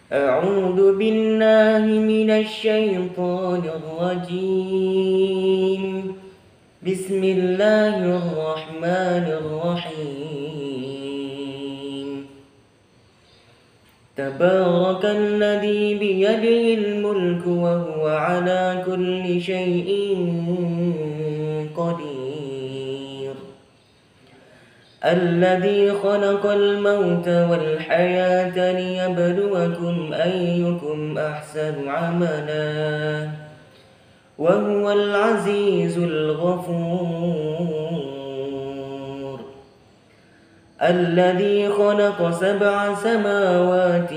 أعوذ بالله من الشيطان الرجيم. بسم الله الرحمن الرحيم. تبارك الذي بيده الملك وهو على كل شيء قدير. الذي خلق الموت والحياة ليبلوكم أيكم أحسن عملا وهو العزيز الغفور. الذي خلق 7 سماوات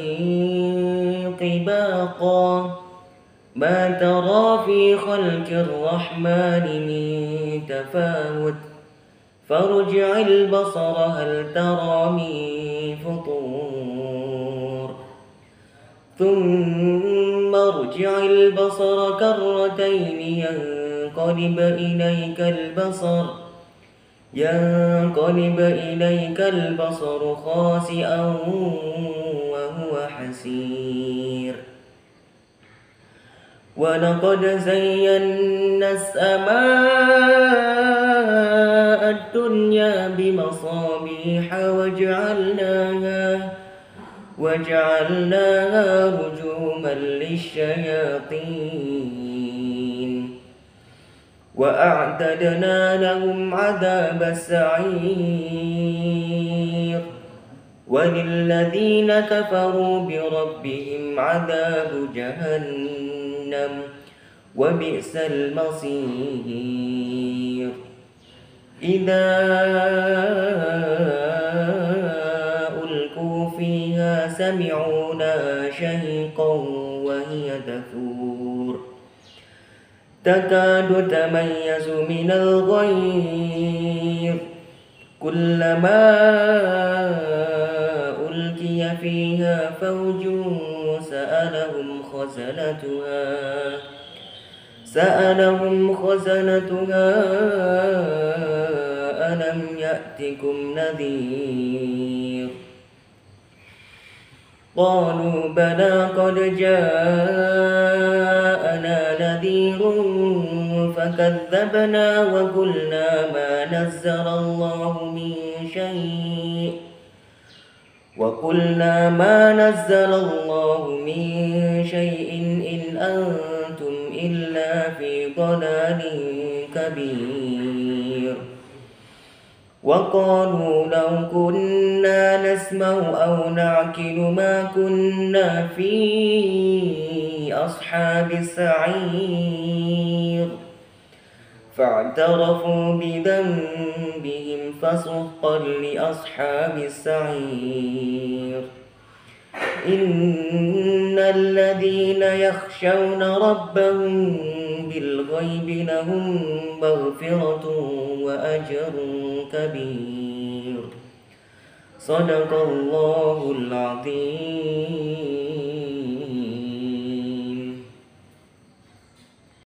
طباقا ما ترى في خلق الرحمن من تفاوت فارجع البصر هل ترى من فطور ثم ارجع البصر كرتين ينقلب إليك البصر خاسئا وهو حسير. ولقد زينا السماء الدنيا بمصابيح وجعلناها رجوما للشياطين وأعتدنا لهم عذاب السعير. وللذين كفروا بربهم عذاب جهنم وبئس المصير. إذا ألقوا فيها سمعوا لها شهيقا وهي تفور تكاد تميز من الغيظ كلما ألقي فيها فوج سألهم خزنتها ألم يأتكم نذير. قالوا بلى قد جاءنا نذير فكذبنا وقلنا ما نزل الله من شيء إن أنتم إلا في ضلال كبير. وقالوا لو كنا نسمع أو نعقل ما كنا في أصحاب السعير فاعترفوا بذنبهم فسحقا لأصحاب السعير. إن الذين يخشون ربهم بالغيب لهم مغفرة وأجر كبير. صدق الله العظيم.